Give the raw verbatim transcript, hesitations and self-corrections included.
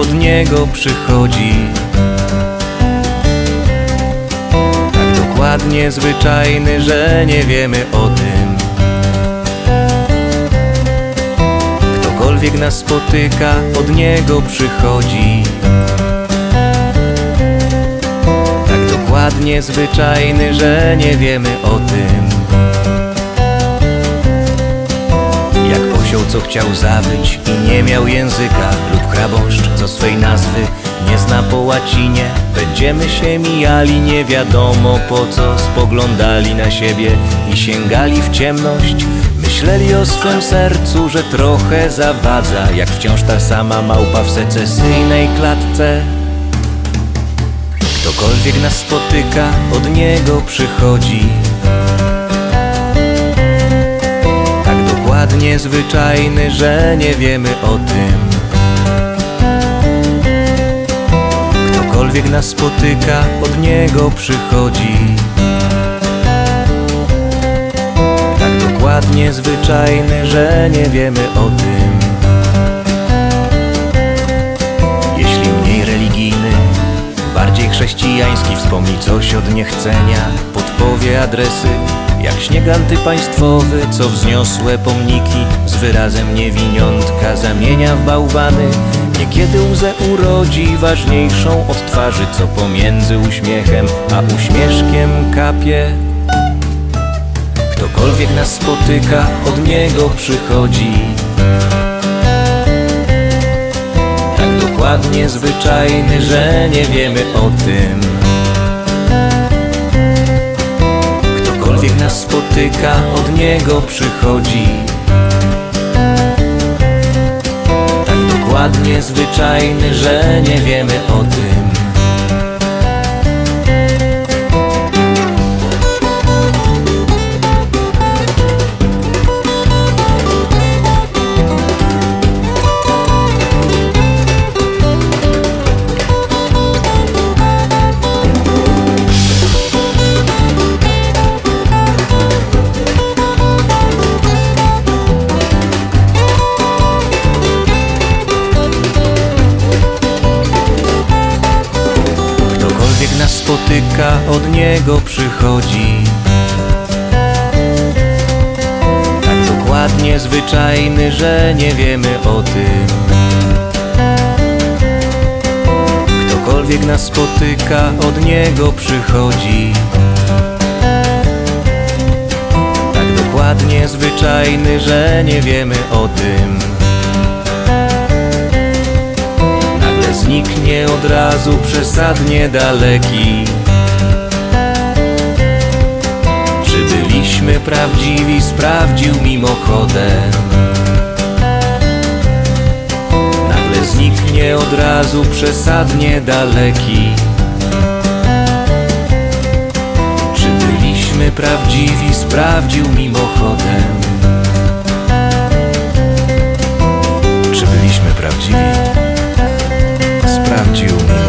od niego przychodzi. Tak dokładnie zwyczajny, że nie wiemy o tym. Ktokolwiek nas spotyka, od niego przychodzi. Tak dokładnie zwyczajny, że nie wiemy o tym. Jak osioł, co chciał zawyć i nie miał języka, lub chrabąszcz, co swej nazwy nie zna po łacinie. Będziemy się mijali, nie wiadomo po co, spoglądali na siebie i sięgali w ciemność. Myśleli o swym sercu, że trochę zawadza, jak wciąż ta sama małpa w secesyjnej klatce. Ktokolwiek nas spotyka, od niego przychodzi. Tak dokładnie zwyczajny, że nie wiemy o tym. Ktokolwiek nas spotyka, od niego przychodzi. Tak dokładnie zwyczajny, że nie wiemy o tym. Jeśli mniej religijny, bardziej chrześcijański, wspomni coś od niechcenia, podpowie adresy, jak śnieg antypaństwowy, co wzniosłe pomniki z wyrazem niewiniątka zamienia w bałwany. Niekiedy łzę urodzi, ważniejszą od twarzy, co pomiędzy uśmiechem a uśmieszkiem kapie. Ktokolwiek nas spotyka, od niego przychodzi. Tak dokładnie zwyczajny, że nie wiemy o tym. Ktokolwiek nas spotyka, od niego przychodzi. Tak dokładnie zwyczajny, że nie wiemy o tym. Spotyka, od niego przychodzi. Tak dokładnie zwyczajny, że nie wiemy o tym. Ktokolwiek nas spotyka, od niego przychodzi. Tak dokładnie zwyczajny, że nie wiemy o tym. Zniknie od razu przesadnie daleki. Czy byliśmy prawdziwi, sprawdził mimochodem. Nagle zniknie od razu przesadnie daleki. Czy byliśmy prawdziwi, sprawdził mimochodem. Czy byliśmy prawdziwi? Sprawdził mi.